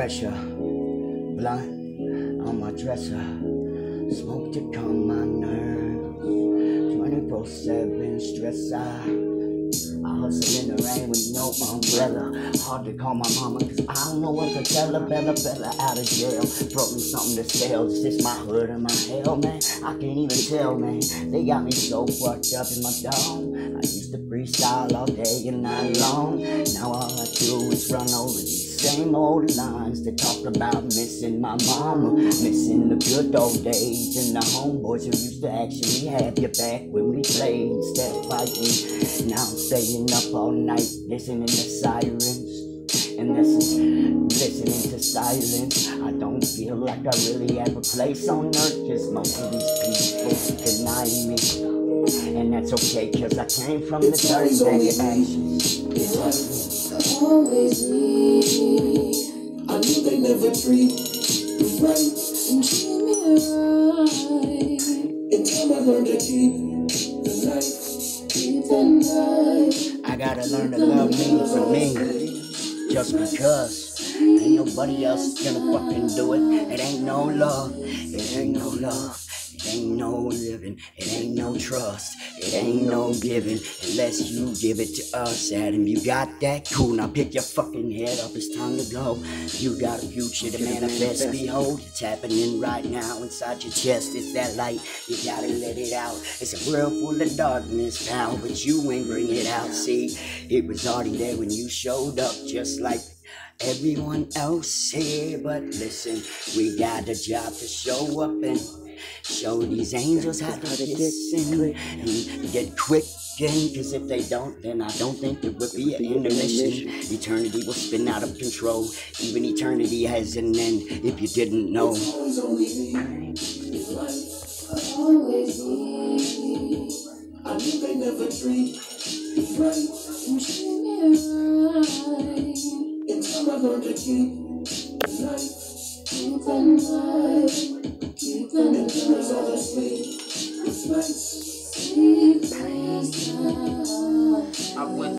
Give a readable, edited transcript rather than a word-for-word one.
pressure, blunt on my dresser, smoke to calm my nerves, 24/7 stress. I hustle in the rain with no umbrella. Hard to call my mama cause I don't know what to tell her. Bella out of jail, brought me something to sell. Is this my hood or my hell, man? I can't even tell, man. They got me so fucked up in my dome. I used to freestyle all day and night long. Now all I do is run over these same old lines that talk about missing my mama, missing the good old days and the homeboys who used to actually have your back when we played instead of fighting. Now I'm staying up all night listening to sirens and listening to silence. I don't feel like I really have a place on earth cause most of these people deny me. And that's okay cause I came from the dirt bag of ashes. Always me. I knew they never treat me right and treat me right. In time I learned to keep the night, keep the night. I gotta learn to love me for me, just because ain't nobody else gonna fucking do it. It ain't no love, it ain't no love. It ain't no living, it ain't no trust, it ain't no giving unless you give it to us, Adam. You got that? Cool, now pick your fucking head up, it's time to go. You got a future to manifest, behold, it's happening right now inside your chest. It's that light, you gotta let it out. It's a world full of darkness, pal, but you ain't bring it out. See, it was already there when you showed up, just like everyone else here. But listen, we got a job to show up and show these angels how to listen and get quickened, cause if they don't, then I don't think there would be an intermission. Eternity will spin out of control. Even eternity has an end, if you didn't know. Always me. I knew they never treat me right and treat me right. In time I learned to keep the night, keep the night, keep the night. And there's all the sleep, it's nice. Sleep, nice.